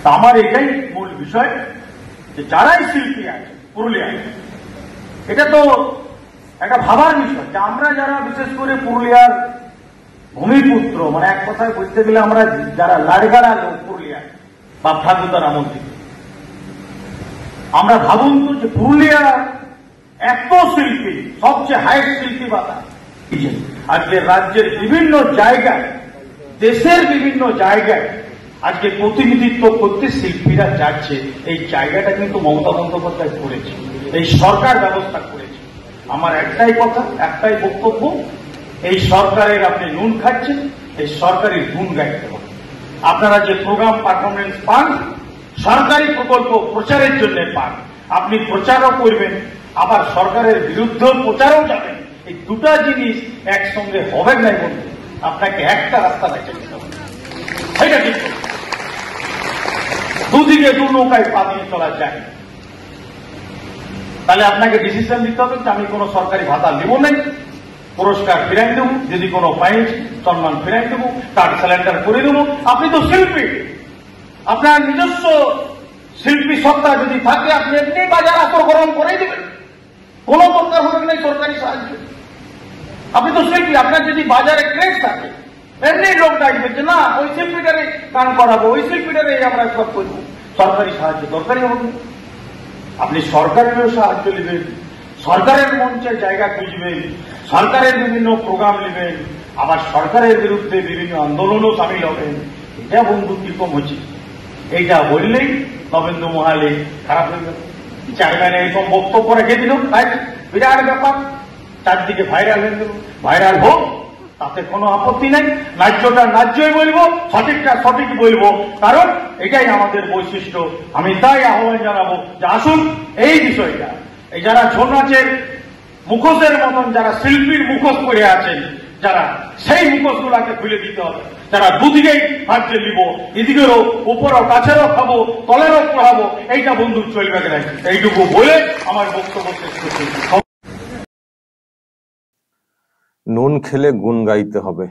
আমার এটাই মূল বিষয় যে যারাই শিল্পী আছে পুরুলিয়ায়, এটা তো একটা ভাবার বিষয় যে আমরা যারা বিশেষ করে পুরুলিয়ার ভূমিপুত্র, মানে এক কথায় বলতে গেলে আমরা যারা লাড়গাড়া লোক পুরুলিয়ায় বা ঠাকুরদার আমল থেকে, আমরা ভাবুন তো যে পুরুলিয়ার এত শিল্পী, সবচেয়ে হাইস্ট শিল্পী বাতা আজকে রাজ্যের বিভিন্ন জায়গায়, দেশের বিভিন্ন জায়গায় আজকে প্রতিনিধিত্ব করতে শিল্পীরা যাচ্ছে। এই জায়গাটা কিন্তু মমতা বন্দ্যোপাধ্যায় করেছে, এই সরকার ব্যবস্থা করেছে। আমার একটাই কথা, একটাই বক্তব্য, এই সরকারের আপনি নুন খাচ্ছেন, এই সরকারের গুণ গাইতে হবে। আপনারা যে প্রোগ্রাম পারফরমেন্স পান, সরকারি প্রকল্প প্রচারের জন্য পান, আপনি প্রচারও করবেন, আবার সরকারের বিরুদ্ধে প্রচারও যাবেন। এই দুটা জিনিস একসঙ্গে হবে নাই বলতে, আপনাকে একটা রাস্তা বেছে নিতে হবে, সেটা ঠিক। দুদিকে দু নৌকায় পা দিয়ে চলা যায়, তাহলে আপনাকে ডিসিশন নিতে হবে যে আমি কোনো সরকারি ভাতা নেব নাই, পুরস্কার ফিরাই দেবো, যদি কোনো পাই সম্মান ফিরাই দেবো, কার্ড সিলিন্ডার করে দেবো। আপনি তো শিল্পী, আপনার নিজস্ব শিল্পী সত্তা যদি থাকে আপনি এমনি বাজার আকর্ষণ করে দেবেন, কোনো দরকার হবে না সরকারি সাহায্য। আপনি তো শিল্পী, আপনার যদি বাজারে ক্রেজ থাকে এমনি লোক ডাকবে যে না ওই শিল্পীটারে গান করাবো, ওই শিল্পীটারে আমরা সব করবো, সরকারি সাহায্য দরকারই হবে। আপনি সরকারেরও সাহায্য নেবেন, সরকারের মঞ্চে জায়গা খুঁজবেন, সরকারের বিভিন্ন প্রোগ্রাম নেবেন, আবার সরকারের বিরুদ্ধে বিভিন্ন আন্দোলনও সামিল হবেন। এটা বন্ধু কিরকম হচ্ছে, এইটা বললেই নবেন্দু মহালে খারাপ হয়ে গেল। চেয়ারম্যান এরকম বক্তব্য রেখে দিল, তাই বিরাট ব্যাপার, চারদিকে ভাইরাল হয়ে গেল। ভাইরাল হোক, তাতে কোনো আপত্তি নাই, ন্যায্যটা ন্যায্যই বলবো, সঠিকটা সঠিক বলবো, কারণ এটাই আমাদের বৈশিষ্ট্য। আমি তাই আহ্বান জানাবো যে আসুন এই বিষয়টা, এই যারা ছৌ নাচের মুখোশের মতন যারা শিল্পীর মুখোশ করে আছেন, যারা সেই মুখোশগুলাকে খুলে দিতে হবে। যারা দুদিকেই ভাগ্য নিব, এদিকেরও উপরও কাছেরও খাবো, তলেরও পড়াবো, এইটা বন্ধু চলবে না। এইটুকু বলে আমার বক্তব্য শেষ করছি। নুন খেলে গুণ গাইতে হবে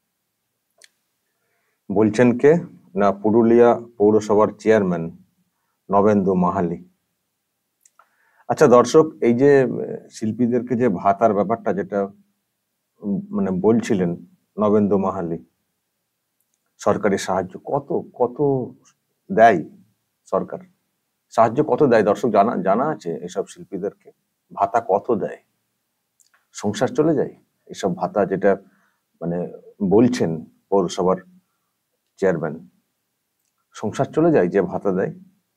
বলছেন কে না, পুরুলিয়া পৌরসভার চেয়ারম্যান নবেন্দু মাহালি। আচ্ছা দর্শক, এই যে শিল্পীদেরকে যে ভাতার ব্যাপারটা যেটা মানে বলছিলেন নবেন্দু মাহালি, সরকারি সাহায্য কত কত দেয় সরকার, সাহায্য কত দেয় দর্শক জানা আছে? এসব শিল্পীদেরকে ভাতা কত দেয়? সংসার চলে যায় এসব ভাতা যেটা মানে বলছেন পৌরসভার চেয়ারম্যান, সংসার চলে যায় যে ভাতা দেয়।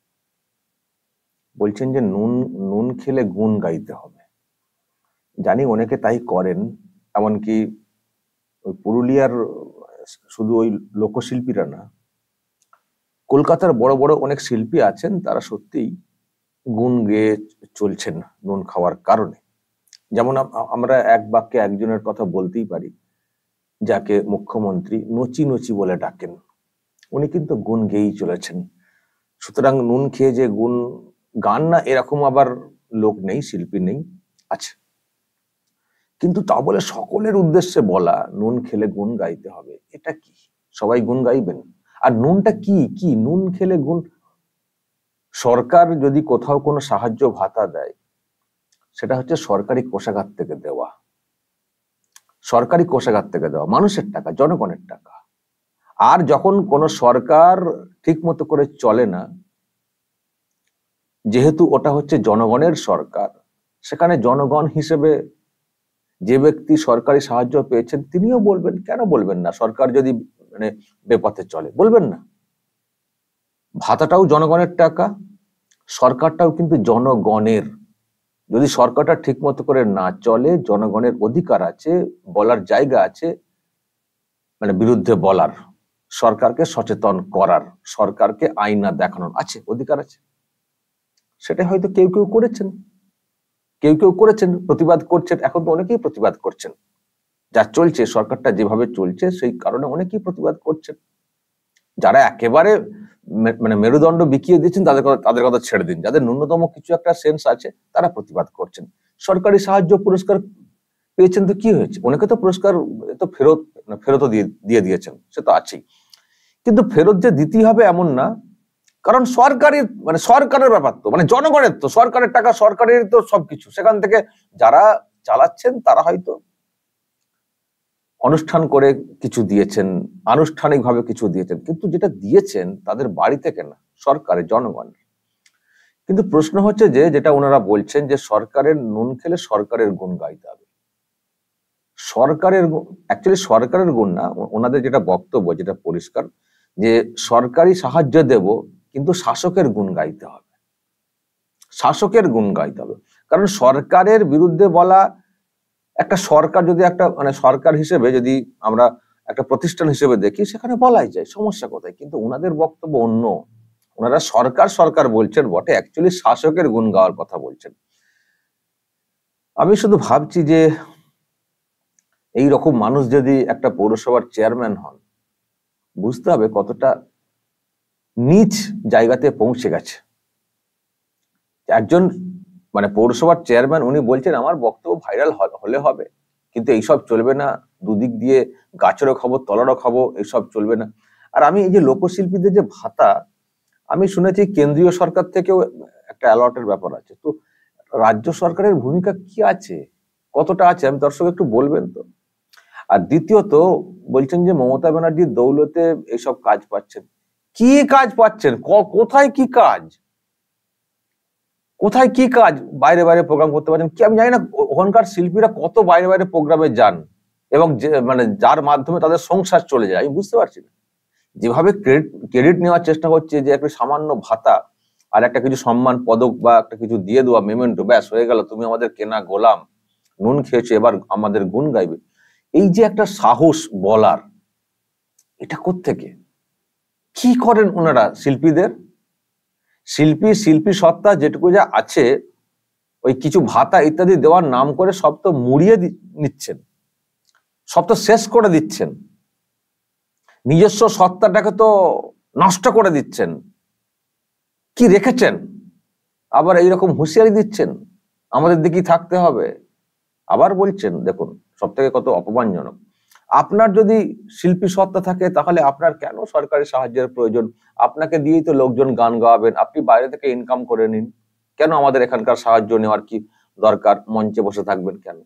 বলছেন যে নুন খেলে গুণ গাইতে হবে। জানি অনেকে তাই করেন, এমনকি ওই পুরুলিয়ার শুধু ওই লোকশিল্পীরা না, কলকাতার বড় বড় অনেক শিল্পী আছেন, তারা সত্যিই গুণ গেয়ে চলছেন নুন খাওয়ার কারণে। যেমন আমরা এক বাক্যে একজনের কথা বলতেই পারি, যাকে মুখ্যমন্ত্রী নচি নচি বলে ডাকেন, উনি কিন্তু গুণ গেয়েই চলেছেন। সুতরাং নুন খেয়ে যে গুণ গান না এরকম আবার লোক নেই, শিল্পী নেই, আছে। কিন্তু তা বলে সকলের উদ্দেশ্যে বলা নুন খেলে গুণ গাইতে হবে, এটা কি? সবাই গুণ গাইবেন? আর নুনটা কি কি নুন খেলে গুণ? সরকার যদি কোথাও কোনো সাহায্য ভাতা দেয়, সেটা হচ্ছে সরকারি কোষাগার থেকে দেওয়া, সরকারি কোষাগার থেকে দেওয়া, মানুষের টাকা, জনগণের টাকা। আর যখন কোন সরকার ঠিক মতো করে চলে না, যেহেতু ওটা হচ্ছে জনগণের সরকার, সেখানে জনগণ হিসেবে যে ব্যক্তি সরকারি সাহায্য পেয়েছেন তিনিও বলবেন, কেন বলবেন না? সরকার যদি মানে বেপথে চলে, বলবেন না? ভাতাটাও জনগণের টাকা, সরকারটাও কিন্তু জনগণের। যদি সরকারটা ঠিক মতো করে না চলে, জনগণের অধিকার আছে, বলার জায়গা আছে, মানে বিরুদ্ধে বলার, সরকারকে সচেতন করার, সরকারকে আইনা দেখানোর আছে, অধিকার আছে। সেটা হয়তো কেউ কেউ করেছেন, কেউ কেউ করেছেন, প্রতিবাদ করছেন। এখন তো অনেকেই প্রতিবাদ করছেন, যা চলছে সরকারটা যেভাবে চলছে সেই কারণে অনেকেই প্রতিবাদ করছেন। যারা একেবারে মানে মেরুদণ্ড বিকিয়ে দিচ্ছেন তাদের কথা ছেড়ে দিন, যাদের ন্যূনতম কিছু একটা সেন্স আছে তারা প্রতিবাদ করছেন। সরকারি সাহায্য পুরস্কার পেয়েছেন তো কি হয়েছে? অনেকে তো পুরস্কার তো ফেরতও দিয়ে দিয়েছেন, সে তো আছেই। কিন্তু ফেরত যে দিতেই হবে এমন না, কারণ সরকারের ব্যাপার তো, মানে জনগণের তো, সরকারের টাকা, সরকারের তো সবকিছু। সেখান থেকে যারা চালাচ্ছেন তারা হয়তো অনুষ্ঠান করে কিছু দিয়েছেন, আনুষ্ঠানিকভাবে কিছু দিয়েছেন, কিন্তু যেটা দিয়েছেন তাদের বাড়ি থেকে না, সরকারের, জনগণের। কিন্তু প্রশ্ন হচ্ছে যে, যেটা ওনারা বলছেন যে সরকারের নুন খেলে সরকারের গুণ গাইতে হবে। অ্যাকচুয়ালি সরকারের গুণ না, ওনাদের যেটা বক্তব্য, যেটা পরিষ্কার, যে সরকারি সাহায্য দেব কিন্তু শাসকের গুণ গাইতে হবে, শাসকের গুণ গাইতে হবে। কারণ সরকারের বিরুদ্ধে বলা, একটা সরকার যদি একটা মানে সরকার হিসেবে যদি আমরা একটা প্রতিষ্ঠান হিসেবে দেখি, সেখানে বলাই যায়, সমস্যা কোথায়? কিন্তু ওনাদের বক্তব্য অন্য। ওনারা সরকার বলছেন বটে, অ্যাকচুয়ালি শাসকের গুণ গাওয়ার কথা বলছেন। আমি শুধু ভাবছি যে এই রকম মানুষ যদি একটা পৌরসভার চেয়ারম্যান হন, বুঝতে হবে কতটা নিচ জায়গাতে পৌঁছে গেছে। একজন মানে পৌরসভার চেয়ারম্যান, উনি বলছেন আমার বক্তব্য ভাইরাল হলে হবে, কিন্তু এইসব চলবে না, দুদিক দিয়ে গাছেরও খাবো তলারও খাবো, এইসব চলবে না। আর আমি এই যে লোকশিল্পীদের যে ভাতা, আমি শুনেছি কেন্দ্রীয় সরকার থেকেও একটা অ্যালটের ব্যাপার আছে, তো রাজ্য সরকারের ভূমিকা কি আছে, কতটা আছে, আমি দর্শক একটু বলবেন তো। আর দ্বিতীয়ত বলছেন যে মমতা ব্যানার্জির দৌলতে এইসব কাজ পাচ্ছেন। কি কাজ পাচ্ছেন? কোথায় কি কাজ? কোথায় কি কাজ? বাইরে বাইরে প্রোগ্রাম করতে পারছেন কি? আমি জানি না ওখানকার শিল্পীরা কত বাইরে বাইরে প্রোগ্রামে যান এবং মানে যার মাধ্যমে তাদের সংসার চলে যায়, আমি বুঝতে পারছি না। যেভাবে ক্রেডিট নেওয়ার চেষ্টা হচ্ছে যে একটা সামান্য ভাতা আর একটা কিছু সম্মান পদক বা একটা কিছু দিয়ে দেওয়া, মেমেন্টো, ব্যাস হয়ে গেল, তুমি আমাদের কেনা গোলাম, নুন খেয়েছো, এবার আমাদের গুণ গাইবে। এই যে একটা সাহস বলার, এটা কোত্থেকে? কি করেন ওনারা? শিল্পীদের শিল্পী সত্তা যেটুকু যা আছে, ওই কিছু ভাতা ইত্যাদি দেওয়ার নাম করে সব তো মুড়িয়ে নিচ্ছেন, সব তো শেষ করে দিচ্ছেন, নিজস্ব সত্তাটাকে তো নষ্ট করে দিচ্ছেন। কি রেখেছেন? আবার এইরকম হুঁশিয়ারি দিচ্ছেন আমাদের দিকেই থাকতে হবে। আবার বলছেন, দেখুন সব থেকে কত অপমানজনক। আপনার যদি শিল্পী সত্তা থাকে তাহলে আপনার কেন সরকারি সাহায্যের প্রয়োজন? আপনাকে দিয়েই তো লোকজন গান গাওয়াবেন, আপনি বাইরে থেকে ইনকাম করে নিন, কেন আমাদের এখানকার সাহায্য নেওয়ার কি দরকার? মঞ্চে বসে থাকবেন কেন?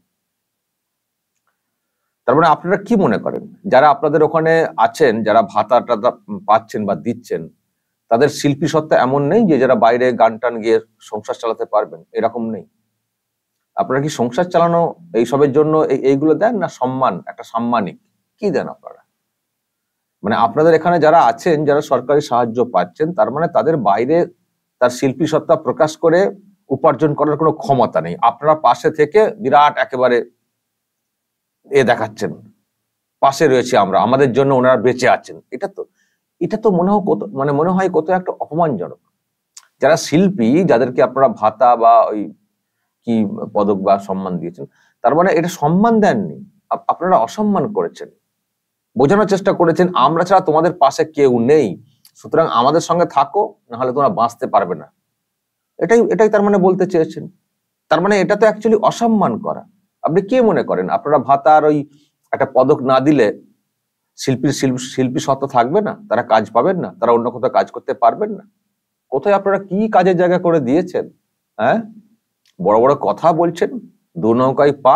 তার মানে আপনারা কি মনে করেন, যারা আপনাদের ওখানে আছেন, যারা ভাতা টাতা পাচ্ছেন বা দিচ্ছেন, তাদের শিল্পী সত্তা এমন নেই যে যারা বাইরে গান টান গিয়ে সংসার চালাতে পারবেন? এরকম নেই? আপনারা কি সংসার চালানো এইসবের জন্য এইগুলো দেন, না সম্মান, একটা সাম্মানিক কি দেন আপনারা? মানে আপনাদের এখানে যারা আছেন, যারা সরকারি সাহায্য পাচ্ছেন, তার মানে তাদের বাইরে তার শিল্পী সত্তা প্রকাশ করে উপার্জন করার কোনো ক্ষমতা নেই। আপনারা পাশে থেকে বিরাট একেবারে দেখাচ্ছেন, পাশে রয়েছে আমরা, আমাদের জন্য ওনারা বেঁচে আছেন। এটা তো মনে হয় কত একটা অপমানজনক। যারা শিল্পী, যাদেরকে আপনারা ভাতা বা ওই কি পদক বা সম্মান দিয়েছেন, তার মানে এটা সম্মান দেননি, আপনারা অসম্মান করেছেন, বোঝানোর চেষ্টা করেছেন আমরা ছাড়া তোমাদের পাশে কেউ নেই, সুতরাং আমাদের সঙ্গে থাকো, না হলে তোমরা বাঁচতে পারবে না। এটাই তার মানে বলতে চেয়েছেন। তার মানে এটা তো অ্যাকচুয়ালি অসম্মান করা। আপনি কে মনে করেন আপনারা ভাতা আর ওই একটা পদক না দিলে শিল্পী সত্তা থাকবে না, তারা কাজ পাবেন না, তারা অন্য কোথাও কাজ করতে পারবেন না? কোথায় আপনারা কি কাজের জায়গা করে দিয়েছেন? হ্যাঁ, বড় বড় কথা বলছেন, দু নৌকায় পা।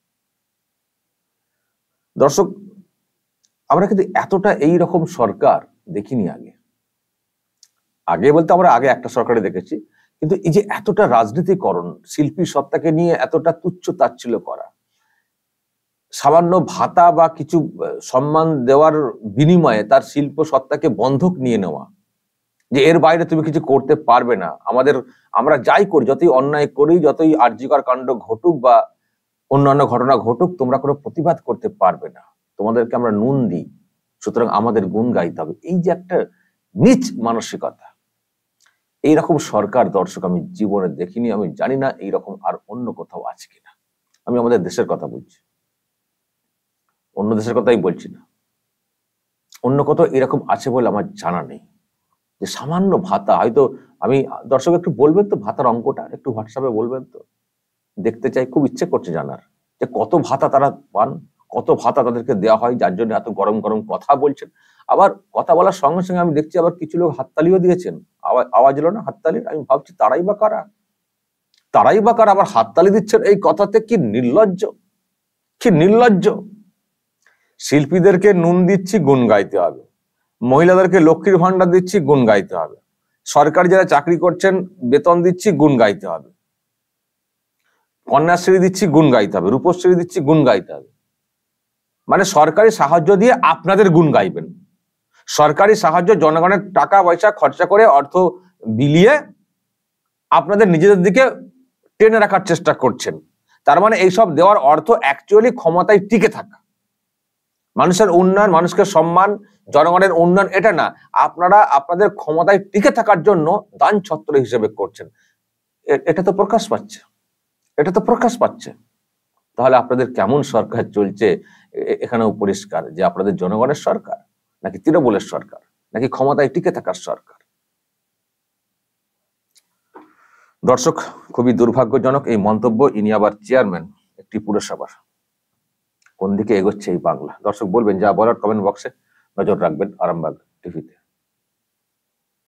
দর্শক, আমরা কিন্তু এতটা এইরকম সরকার দেখিনি আগে বলতে আমরা আগে একটা সরকারে দেখেছি, কিন্তু এই যে এতটা রাজনীতিকরণ, শিল্পী সত্তাকে নিয়ে এতটা তুচ্ছ তাচ্ছিল্য করা, সামান্য ভাতা বা কিছু সম্মান দেওয়ার বিনিময়ে তার শিল্প সত্তাকে বন্ধক নিয়ে নেওয়া, যে এর বাইরে তুমি কিছু করতে পারবে না, আমরা যাই করি, যতই অন্যায় করি, যতই আর্যিকর কাণ্ড ঘটুক বা অন্যান্য ঘটনা ঘটুক, তোমরা কোনো প্রতিবাদ করতে পারবে না, তোমাদেরকে আমরা নুন দিই, সুতরাং আমাদের গুণ গাইতে হবে। এই যে একটা নিচ মানসিকতা, এইরকম সরকার দর্শক আমি জীবনে দেখিনি। আমি জানি না এইরকম আর অন্য কোথাও আছে কিনা। আমি আমাদের দেশের কথা বলছি, অন্য দেশের কথাই বলছি না। অন্য কোথাও এরকম আছে বলে আমার জানা নেই, যে সামান্য ভাতা, হয়তো আমি দর্শক একটু বলবেন তো ভাতার অঙ্কটা, একটু হোয়াটসঅ্যাপে বলবেন তো, দেখতে চাই, খুব ইচ্ছে করছে জানার যে কত ভাতা তারা পান, কত ভাতা তাদেরকে দেওয়া হয়, যার জন্য এত গরম গরম কথা বলছেন। আবার কথা বলার সঙ্গে সঙ্গে আমি দেখছি আবার কিছু লোক হাততালিও দিয়েছেন, আওয়াজ এলো না হাততালির। আমি ভাবছি তারাই বা কারা, আবার হাততালি দিচ্ছেন এই কথাতে। কি নির্লজ্জ, কি নির্লজ্জ। শিল্পীদেরকে নুন দিচ্ছি, গুণ গাইতে হবে। মহিলাদেরকে লক্ষ্মীর ভান্ডার দিচ্ছি, গুণ গাইতে হবে। সরকারি যারা চাকরি করছেন বেতন দিচ্ছি, গুণ গাইতে হবে। কন্যাশ্রী দিচ্ছি, গুণ গাইতে হবে। রূপশ্রী দিচ্ছি, গুণ গাইতে হবে। মানে সরকারি সাহায্য দিয়ে আপনাদের গুণ গাইবেন। সরকারি সাহায্য জনগণের টাকা পয়সা খরচা করে, অর্থ বিলিয়ে আপনাদের নিজেদের দিকে টেনে রাখার চেষ্টা করছেন। তার মানে এইসব দেওয়ার অর্থ অ্যাকচুয়ালি ক্ষমতায় টিকে থাকা, মানুষের উন্নয়ন, মানুষকে সম্মান, জনগণের উন্নয়ন, এটা না। আপনারা আপনাদের ক্ষমতায় টিকে থাকার জন্য দান ছত্র হিসেবে করছেন। এটা তো প্রকাশ পাচ্ছে, এটা তো প্রকাশ পাচ্ছে। তাহলে আপনাদের কেমন সরকার চলছে এখানেও পরিষ্কার যে আপনাদের জনগণের সরকার, নাকি তৃণমূলের সরকার, নাকি ক্ষমতায় টিকে থাকার সরকার। দর্শক, খুবই দুর্ভাগ্যজনক এই মন্তব্য। ইনি আবার চেয়ারম্যান একটি পুরসভার। কোন দিকে এগোচ্ছে এই বাংলা? দর্শক বলবেন, যা বলার কমেন্ট বক্সে। নজর রাখবেন আরামবাগ টিভিতে।